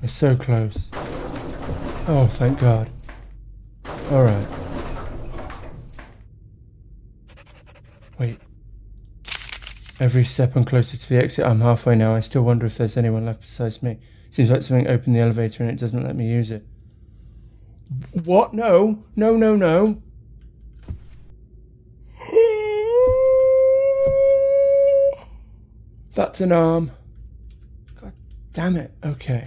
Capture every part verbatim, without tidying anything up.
We're so close. Oh, thank God. Alright. Wait. Every step I'm closer to the exit. I'm halfway now. I still wonder if there's anyone left besides me. Seems like something opened the elevator and it doesn't let me use it. What? No. No, no, no. That's an arm. God damn it. Okay.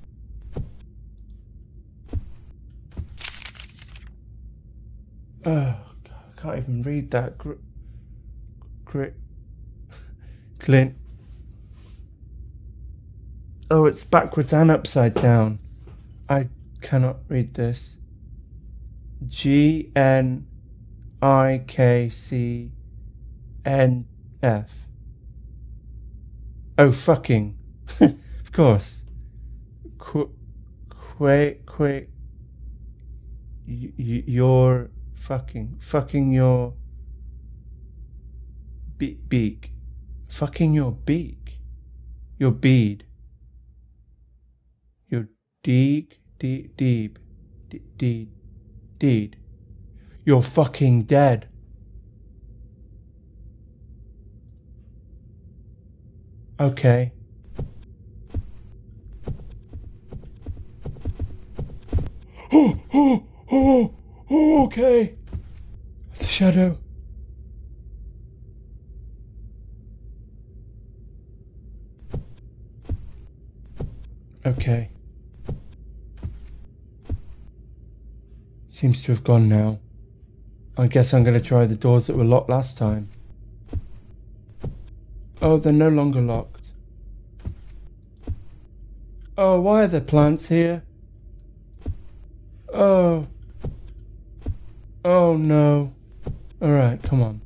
Oh, God, I can't even read that. Gr Grit. Clint. Oh, it's backwards and upside down. I cannot read this. G N I K C N F. Oh, fucking. Of course. Qu Qu Qu Your fucking. Fucking your be beak. Fucking your beak. Your bead. Your deeg. Deed. Deed. Deed. Deed. You're fucking dead. Okay. Oh, oh, oh, oh, okay. It's a shadow. Okay. Seems to have gone now. I guess I'm going to try the doors that were locked last time. Oh, they're no longer locked. Oh, why are there plants here? Oh. Oh, no. Alright, come on.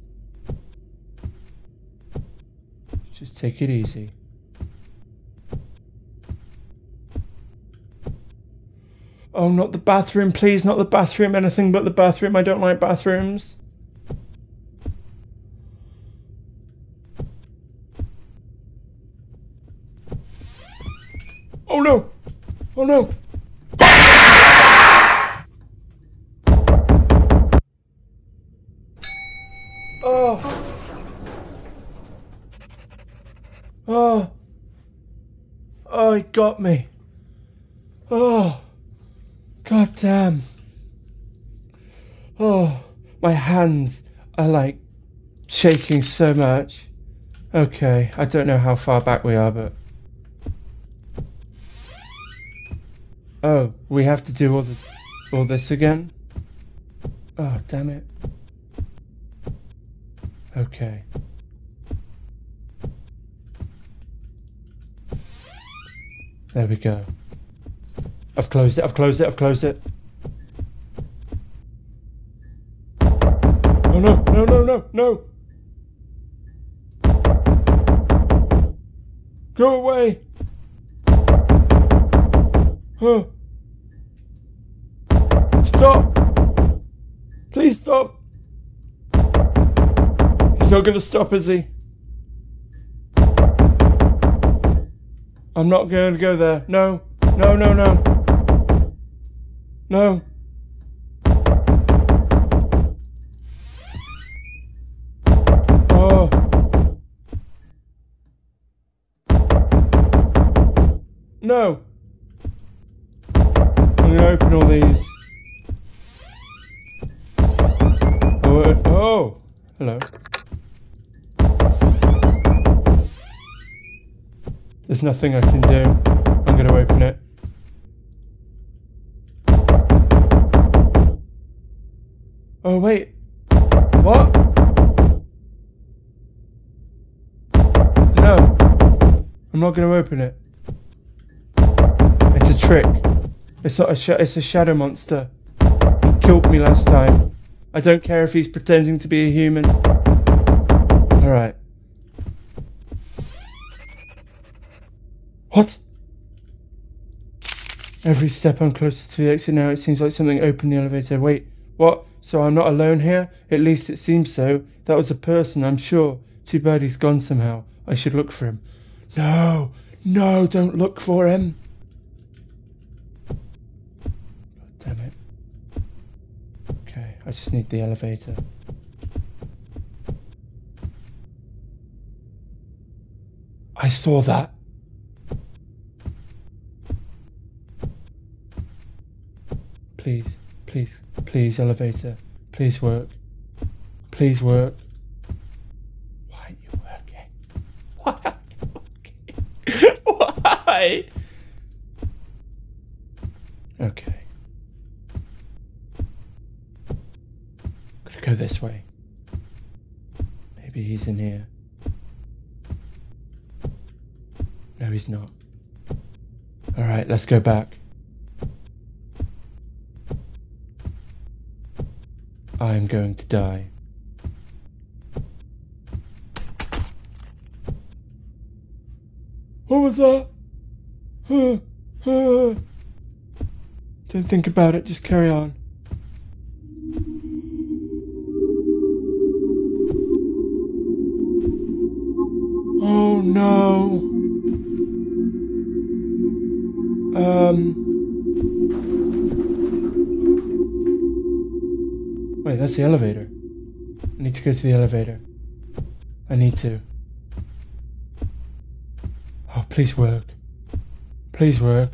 Just take it easy. Oh, not the bathroom, please, not the bathroom, anything but the bathroom. I don't like bathrooms. Oh no! Oh no! Oh! Oh! Oh, it got me. Oh! God damn. Oh, my hands are like shaking so much. Okay, I don't know how far back we are, but... Oh, we have to do all the all this again? Oh, damn it. Okay. There we go. I've closed it, I've closed it, I've closed it. Oh no, no, no, no, no! Go away! Huh. Stop! Please stop! He's not gonna stop, is he? I'm not going to go there. No, no, no, no. No. Oh. No. I'm going to open all these. Oh, oh. Hello. There's nothing I can do. I'm going to open it. Oh, wait. What? No. I'm not going to open it. It's a trick. It's not a sh it's a shadow monster. He killed me last time. I don't care if he's pretending to be a human. Alright. What? Every step I'm closer to the exit now. It seems like something opened the elevator. Wait, what? So I'm not alone here? At least it seems so. That was a person, I'm sure. Too bad he's gone somehow. I should look for him. No, no, don't look for him. I just need the elevator. I saw that. Please, please, please, elevator. Please work. Please work. Why are you working? Why are you working? Why? Okay. Gotta go this way. Maybe he's in here. No, he's not. Alright, let's go back. I'm going to die. What was that? Huh, huh. Don't think about it, just carry on. Oh no. Um. Wait, that's the elevator. I need to go to the elevator. I need to. Oh, please work. Please work.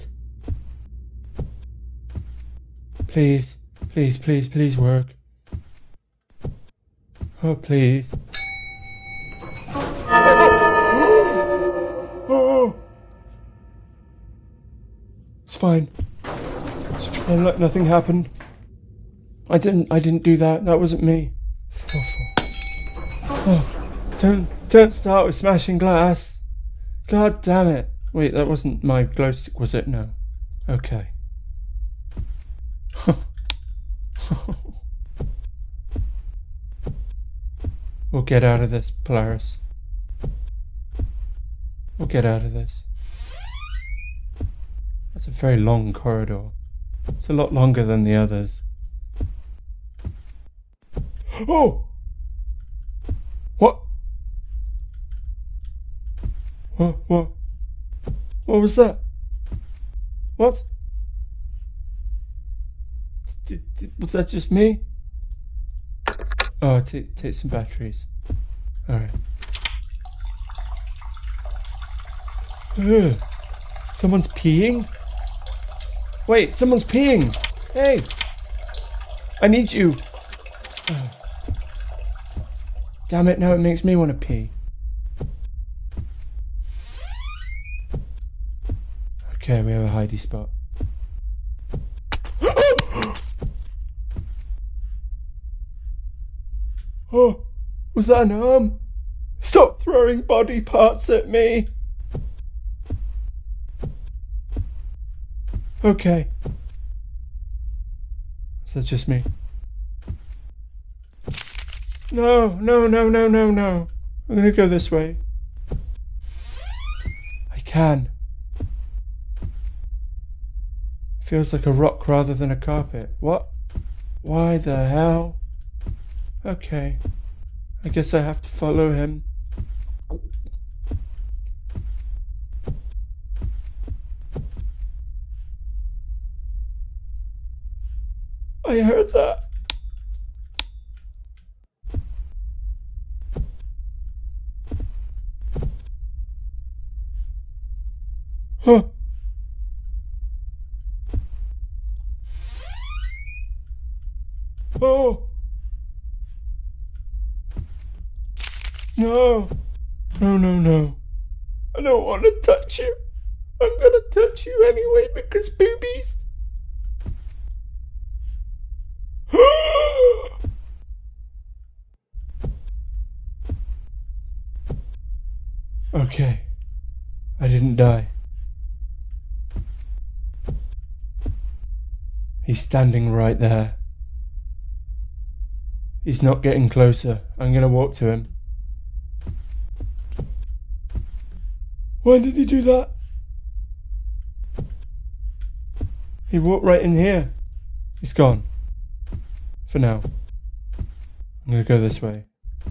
Please, please, please, please work. Oh, please. Oh! It's fine. Just pretend like nothing happened. I didn't, I didn't do that. That wasn't me. Oh, don't, don't start with smashing glass. God damn it. Wait, that wasn't my glow stick, was it? No. Okay. We'll get out of this, Polaris. We'll get out of this. That's a very long corridor. It's a lot longer than the others. Oh! What? What? What? What was that? What? D d was that just me? Oh, take take some batteries. All right. Ugh. Someone's peeing? Wait, someone's peeing! Hey! I need you! Oh. Damn it, now it makes me want to pee. Okay, we have a hidey spot. Oh, was that an arm? Stop throwing body parts at me! Okay. Is that just me? No, no, no, no, no, no. I'm gonna go this way. I can. Feels like a rock rather than a carpet. What? Why the hell? Okay. I guess I have to follow him. I heard that. Huh. Oh. No. No, no, no. I don't want to touch you. I'm gonna touch you anyway because boobies. Okay. I didn't die. He's standing right there. He's not getting closer. I'm gonna walk to him. Why did he do that? He walked right in here. He's gone. For now. I'm gonna go this way.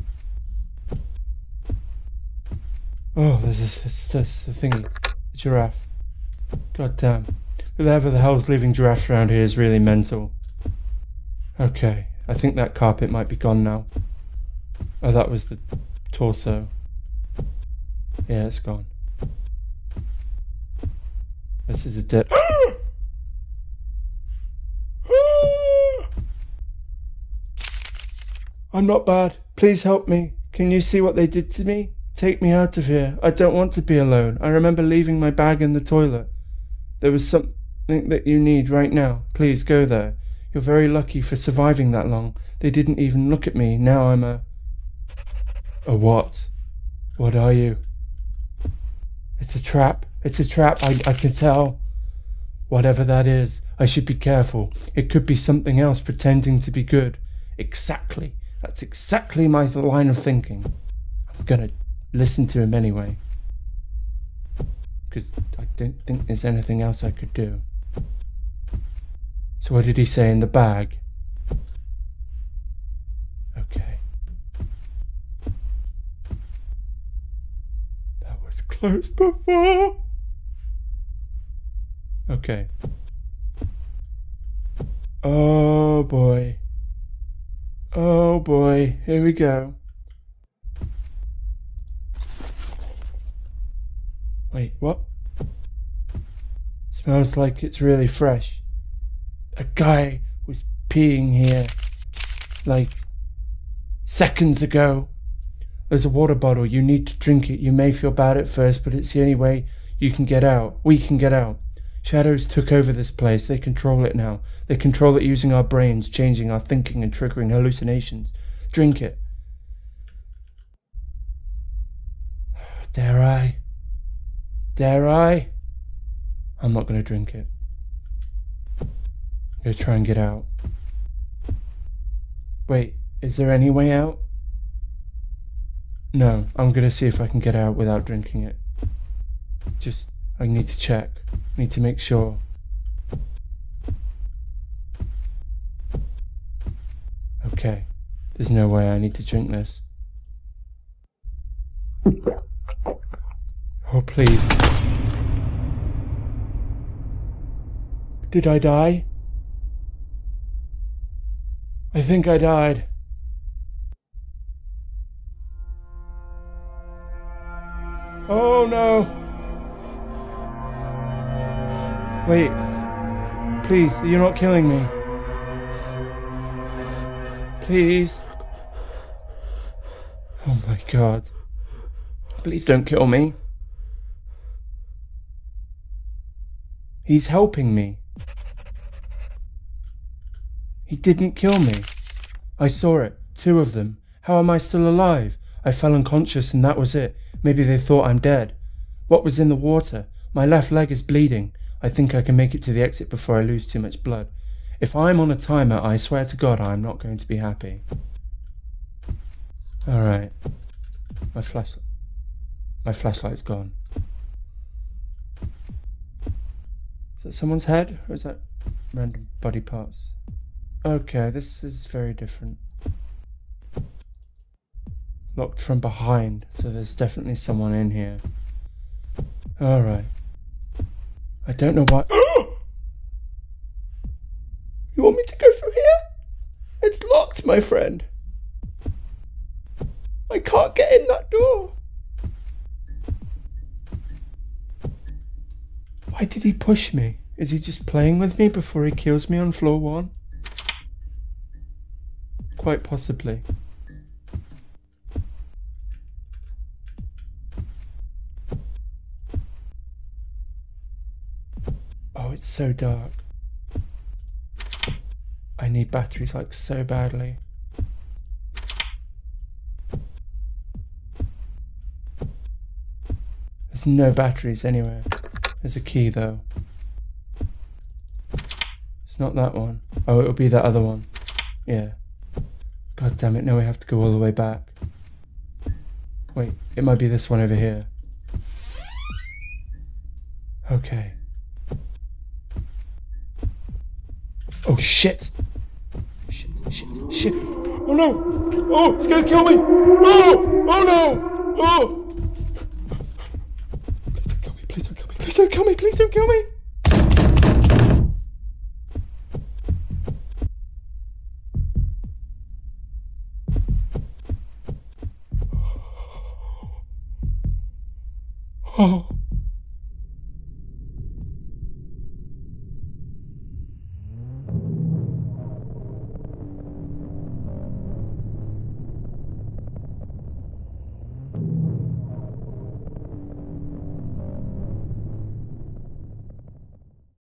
Oh, there's this, this, this the thingy. The giraffe. God damn. Whoever the hell's leaving giraffes around here is really mental. Okay, I think that carpet might be gone now. Oh, that was the torso. Yeah, it's gone. This is a dead... I'm not bad. Please help me. Can you see what they did to me? Take me out of here. I don't want to be alone. I remember leaving my bag in the toilet. There was something that you need right now. Please go there. You're very lucky for surviving that long. They didn't even look at me. Now I'm a... A what? What are you? It's a trap. It's a trap. I, I can tell. Whatever that is, I should be careful. It could be something else pretending to be good. Exactly. That's exactly my line of thinking. I'm gonna listen to him anyway. Because I don't think there's anything else I could do. So what did he say in the bag? Okay. That was closed before. Okay. Oh boy. Oh boy, here we go. Wait, what? Smells like it's really fresh. A guy was peeing here, like, seconds ago. There's a water bottle. You need to drink it. You may feel bad at first, but it's the only way you can get out. We can get out. Shadows took over this place. They control it now. They control it using our brains, changing our thinking and triggering hallucinations. Drink it. Dare I? Dare I? I'm not going to drink it. I'm going to try and get out. Wait, is there any way out? No, I'm going to see if I can get out without drinking it. Just, I need to check. I need to make sure. Okay, there's no way I need to drink this. Oh, please. Did I die? I think I died. Oh no! Wait, please, you're not killing me. Please. Oh my God. Please don't kill me. He's helping me. He didn't kill me. I saw it, two of them. How am I still alive? I fell unconscious and that was it. Maybe they thought I'm dead. What was in the water? My left leg is bleeding. I think I can make it to the exit before I lose too much blood. If I'm on a timer, I swear to God I'm not going to be happy. Alright. My flash... My flashlight's gone. Is that someone's head? Or is that random body parts? Okay, this is very different. Locked from behind, so there's definitely someone in here. Alright. I don't know why... You want me to go through here? It's locked, my friend. I can't get in that door. Why did he push me? Is he just playing with me before he kills me on floor one? Quite possibly. Oh, it's so dark. I need batteries like so badly. There's no batteries anywhere. There's a key though. It's not that one. Oh, it'll be that other one. Yeah. God damn it, now we have to go all the way back. Wait, it might be this one over here. Okay. Oh shit! Shit, shit, shit! Oh no! Oh, it's gonna kill me! Oh! Oh no! Oh! Please don't kill me, please don't kill me, please don't kill me, please don't kill me! Oh.